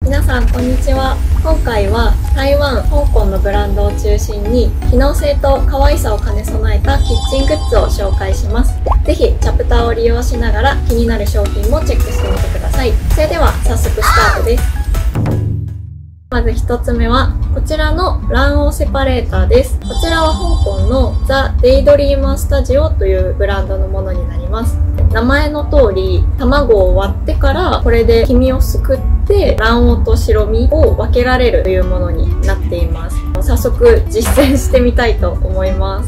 皆さんこんにちは。今回は台湾、香港のブランドを中心に機能性と可愛さを兼ね備えたキッチングッズを紹介します。ぜひチャプターを利用しながら気になる商品もチェックしてみてください。それでは早速スタートです。まず1つ目はこちらの卵黄セパレーターです。こちらは香港のザ・デイドリーマースタジオというブランドのものになります。名前の通り卵を割ってからこれで黄身をすくって卵黄と白身を分けられるというものになっています。早速実践してみたいと思います。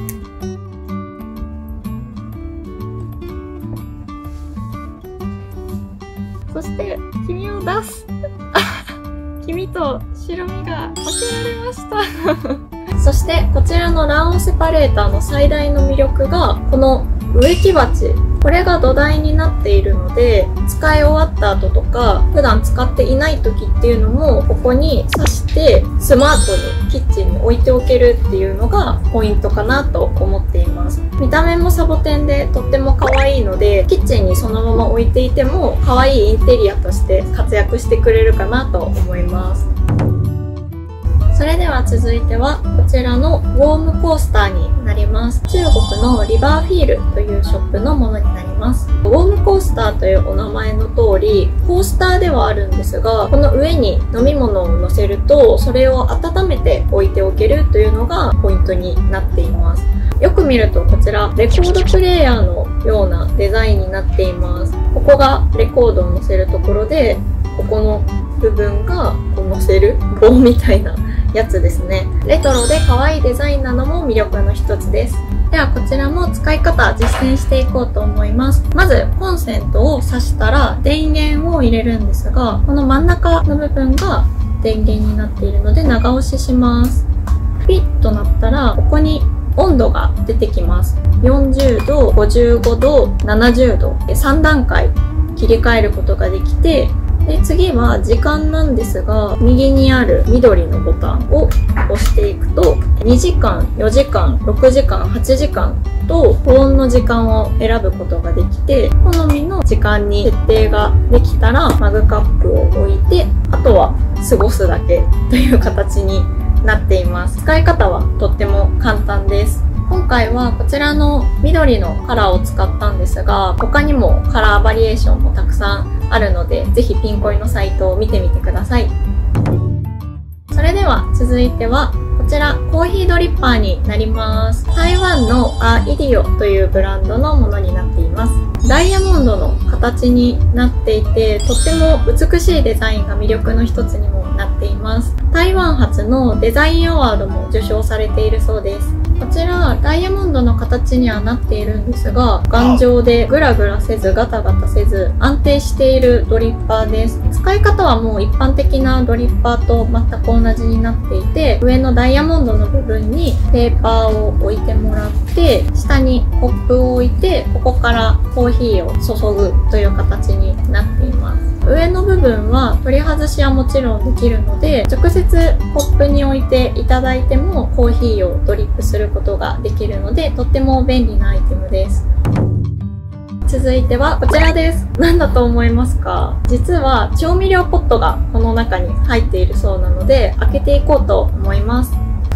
そして黄身を出す黄身と白身が分けられましたそしてこちらの卵黄セパレーターの最大の魅力がこの植木鉢、これが土台になっているので使い終わった後とか普段使っていない時っていうのもここに挿してスマートにキッチンに置いておけるっていうのがポイントかなと思っています。見た目もサボテンでとっても可愛いのでキッチンにそのまま置いていても可愛いインテリアとして活躍してくれるかなと思います。それでは続いてはこちらのウォームコースターになります。中国のリバーフィールというショップのものになります。ウォームコースターというお名前の通りコースターではあるんですが、この上に飲み物を乗せるとそれを温めて置いておけるというのがポイントになっています。よく見るとこちらレコードプレイヤーのようなデザインになっています。ここがレコードを乗せるところでここの部分がこう乗せる棒みたいなやつですね。レトロで可愛いデザインなのも魅力の一つです。ではこちらも使い方実践していこうと思います。まずコンセントを挿したら電源を入れるんですが、この真ん中の部分が電源になっているので長押しします。ピッとなったらここに温度が出てきます。40度、55度、70度で3段階切り替えることができて、で次は時間なんですが、右にある緑のボタンを押していくと2時間、4時間、6時間、8時間と保温の時間を選ぶことができて、好みの時間に設定ができたらマグカップを置いてあとは過ごすだけという形になっています。使い方はとっても簡単です。今回はこちらの緑のカラーを使ったんですが、他にもカラーバリエーションもたくさんあるので、ぜひピンコイのサイトを見てみてください。それでは続いてはこちらコーヒードリッパーになります。台湾のアイディオというブランドのものになっています。ダイヤモンドの形になっていてとっても美しいデザインが魅力の一つにもなっています。台湾発のデザインアワードも受賞されているそうです。こちらダイヤモンドの形にはなっているんですが、頑丈でグラグラせずガタガタせず安定しているドリッパーです。使い方はもう一般的なドリッパーと全く同じになっていて、上のダイヤモンドの部分にペーパーを置いてもらって下にコップを置いてここからコーヒーを注ぐという形になっています。上の部分は取り外しはもちろんできるので直接コップに置いていただいてもコーヒーをドリップすることができるのでとっても便利なアイテムです。続いてはこちらです。何だと思いますか？実は調味料ポットがこの中に入っているそうなので開けていこうと思います。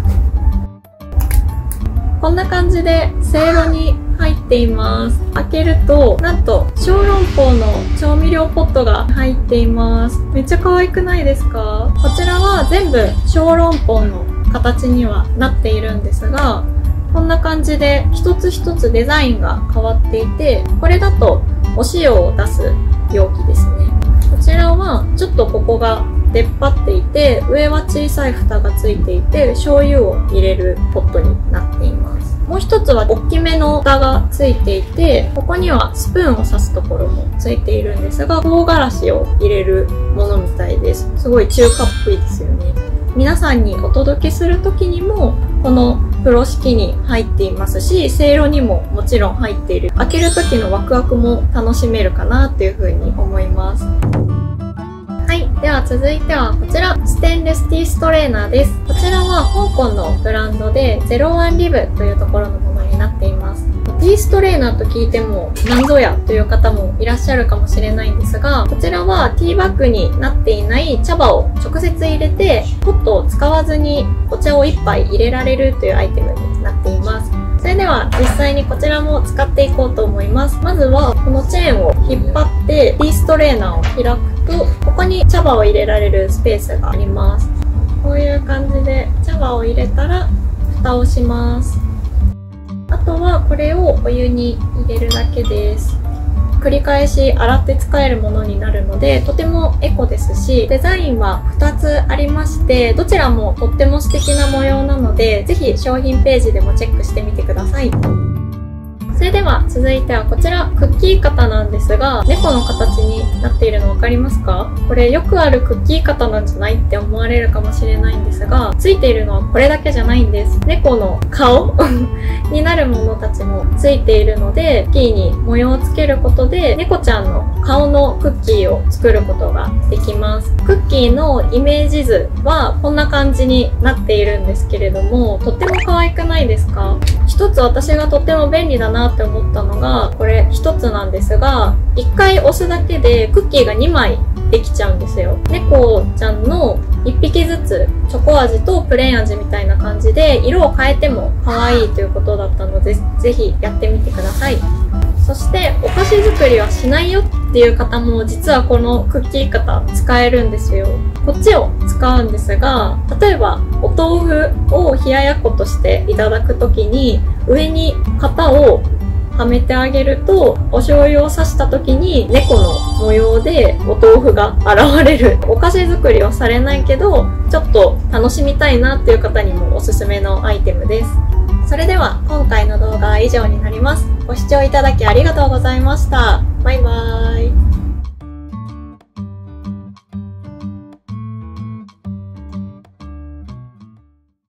こんな感じでせいろに入っています。開けるとなんと小籠包の調味料ポットが入っています。めっちゃ可愛くないですか？こちらは全部小籠包の形にはなっているんですが、こんな感じで一つ一つデザインが変わっていて、これだとお塩を出す容器ですね。こちらはちょっとここが出っ張っていて上は小さい蓋がついていて醤油を入れるポットになっています。もう一つは大きめの蓋がついていて、ここにはスプーンを刺すところもついているんですが、唐辛子を入れるものみたいです。すごい中華っぽいですよね。皆さんにお届けする時にもこの風呂敷に入っていますし、せいろにももちろん入っている。開ける時のワクワクも楽しめるかなっていう風に思います。はい、では続いてはこちらステンレスティーストレーナーです。こちらは香港のブランドで01リブというところのものになっています。とピーストレーナーと聞いても何ぞやという方もいらっしゃるかもしれないんですが、こちらはティーバッグになっていない茶葉を直接入れて、ポットを使わずにお茶を1杯入れられるというアイテムになっています。それでは実際にこちらも使っていこうと思います。まずはこのチェーンを引っ張ってピーストレーナーを開くと、ここに茶葉を入れられるスペースがあります。こういう感じで茶葉を入れたら蓋をします。あとはこれをお湯に入れるだけです。繰り返し洗って使えるものになるので、とてもエコですし、デザインは2つありまして、どちらもとっても素敵な模様なので、ぜひ商品ページでもチェックしてみてください。それでは続いてはこちらクッキー型なんですが、猫の形になっているの分かりますか？これよくあるクッキー型なんじゃないって思われるかもしれないんですが、ついているのはこれだけじゃないんです。猫の顔になるものたちもついているので、クッキーに模様をつけることで猫ちゃんの顔のクッキーを作ることができます。クッキーのイメージ図はこんな感じになっているんですけれども、とっても可愛くないですか？一つ私がとっても便利だなって思ったのが、これ一つなんですが、1回押すだけでクッキーが2枚できちゃうんですよ。猫ちゃんの1匹ずつチョコ味とプレーン味みたいな感じで色を変えても可愛いということだったので、ぜひやってみてください。そしてお菓子作りはしないよっていう方も実はこのクッキー型使えるんですよ。こっちを使うんですが、例えばお豆腐を冷ややっことしていただくときに上に型をはめてあげると、お醤油をさした時に猫の模様でお豆腐が現れる。お菓子作りはされないけど、ちょっと楽しみたいなっていう方にもおすすめのアイテムです。それでは今回の動画は以上になります。ご視聴いただきありがとうございました。バイバーイ。